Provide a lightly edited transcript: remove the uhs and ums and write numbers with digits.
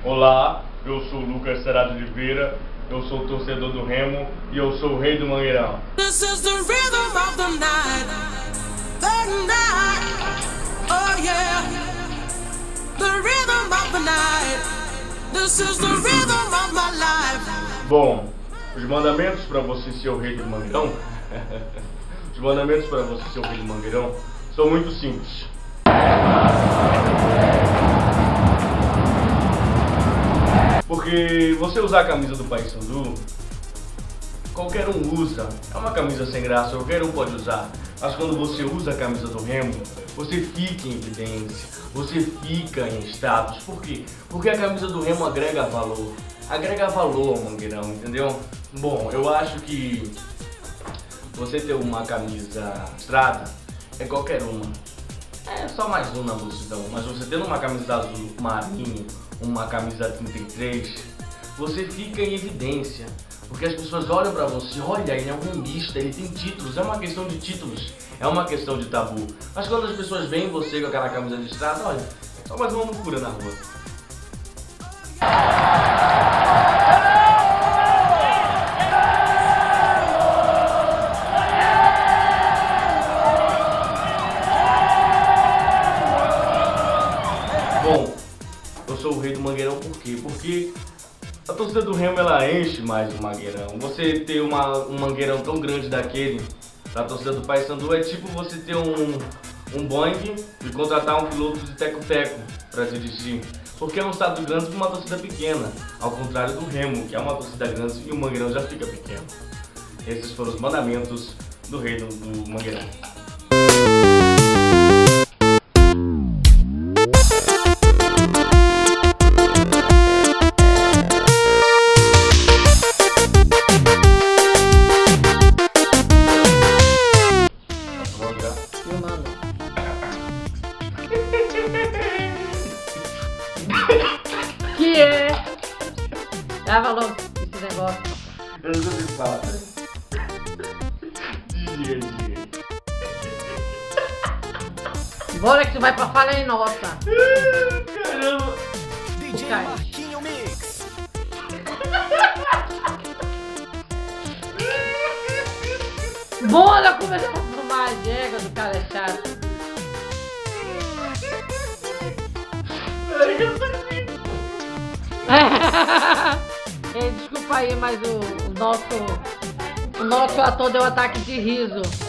Olá, eu sou o Lucas Serado de Oliveira, eu sou torcedor do Remo e eu sou o rei do Mangueirão. This is the rhythm of the night, oh yeah, the rhythm of the night, this is the rhythm of my life. Bom, os mandamentos para você ser o rei do Mangueirão, os mandamentos para você ser o rei do Mangueirão são muito simples. Porque você usar a camisa do Paysandu, qualquer um usa, é uma camisa sem graça, qualquer um pode usar. Mas quando você usa a camisa do Remo, você fica em evidência, você fica em status. Por quê? Porque a camisa do Remo agrega valor ao Mangueirão, entendeu? Bom, eu acho que você ter uma camisa listrada é qualquer uma. É só mais um na multidão, mas você tendo uma camisa azul marinho, uma camisa 33, você fica em evidência, porque as pessoas olham pra você, olha, ele é um remista, ele tem títulos, é uma questão de títulos, é uma questão de tabu. Mas quando as pessoas veem você com aquela camisa listrada, olha, é só mais uma loucura na rua. Bom, eu sou o rei do Mangueirão por quê? Porque a torcida do Remo ela enche mais o Mangueirão. Você ter um Mangueirão tão grande daquele, pra torcida do Paysandu, é tipo você ter um Boeing e contratar um piloto de teco-teco pra dirigir. Porque é um estado grande para uma torcida pequena, ao contrário do Remo, que é uma torcida grande e o Mangueirão já fica pequeno. Esses foram os mandamentos do rei do Mangueirão. Que é? Grava logo esse negócio. Eu não sei falar. Diga. Bora que tu vai pra falha em nota. Caramba. DJ Marquinho Mix. Bora começar a fumar a jega do cara é chato. Desculpa aí, mas o nosso ator deu ataque de riso.